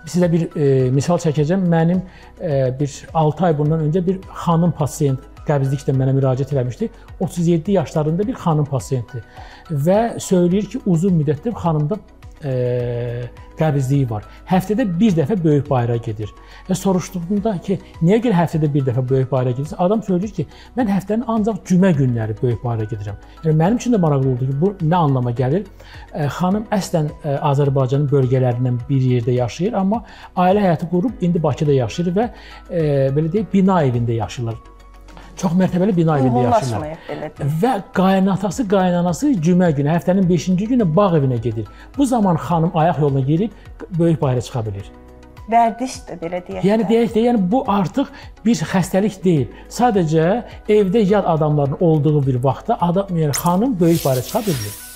Sizə bir misal çəkəcəm. Mənim bir 6 ay bundan öncə bir xanım pasiyent qəbizliklə mənə müraciət eləmişdi. 37 yaşlarında bir xanım pasiyentdir və söyləyir ki, uzun müddətdir xanımda qəbizliyi var. Həftədə bir dəfə böyük bayıra gedir. Və soruşduğumda ki, niyə görə həftədə bir dəfə böyük bayıra gedirsən? Adam söyləyir ki, mən həftənin ancaq cümə günləri böyük bayıra gedirəm. Yəni mənim üçün də maraqlı oldu ki, bu nə anlama gəlir? Xanım əslən Azərbaycanın bölgələrindən bir yerdə yaşayır, amma ailə həyatı qurub indi Bakıda yaşayır və belə deyək, bina evində yaşayırlar. Çox mərtəbəli bina evində yaşayırlar. Və qaynatası, qaynanası cümə günü, həftənin 5-ci günü bağ evinə gedir. Bu zaman xanım ayaq yoluna girib böyük bayıra çıxa bilir. Vərdişdir, belə deyək. Yəni deyək də, yəni bu artıq bir xəstəlik deyil. Sadəcə evdə yad adamların olduğu bir vaxtda adam, yəni xanım böyük bayıra çıxa bilir.